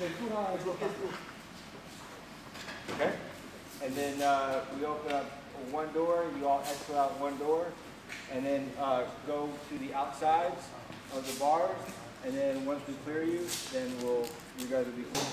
Okay? And then we open up one door, you all exit out one door, and then go to the outsides of the bars, and then once we clear you, then you guys will be clear.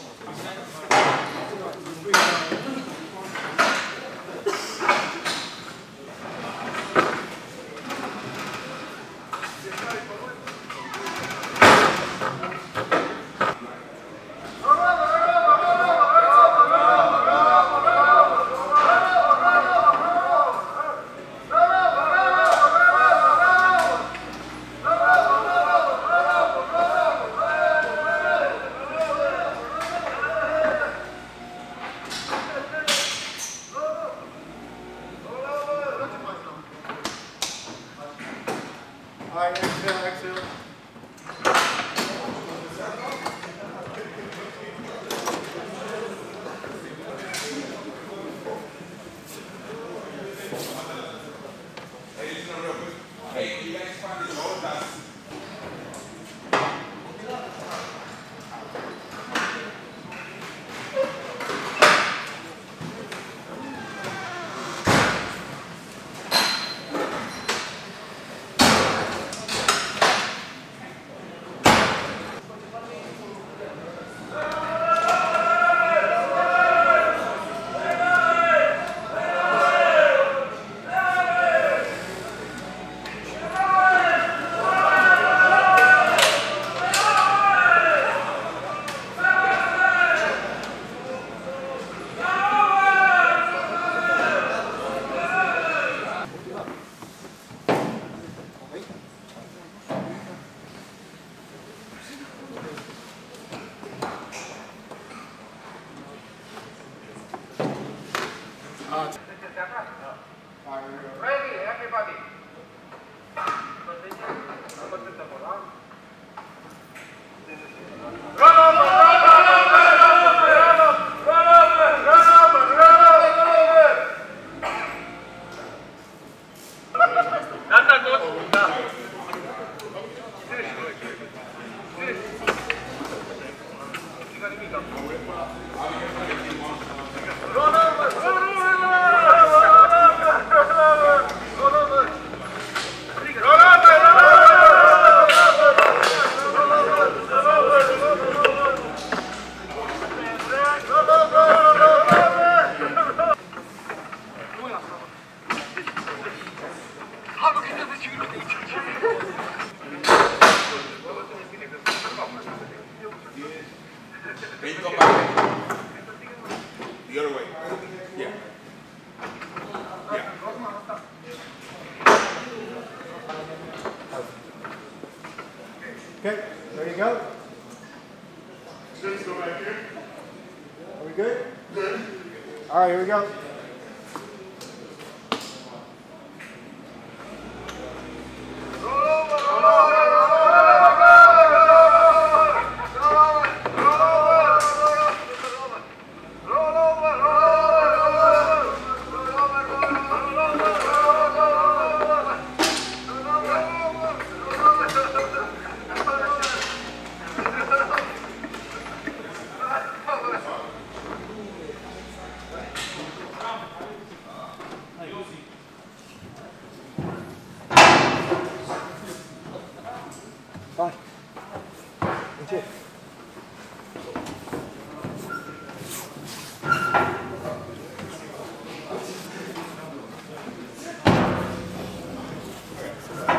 Ready, everybody. Then go back. The other way. Yeah. Yeah. Okay, there you go. Let's go back here. Are we good? Good. All right, here we go. Fine. That's it.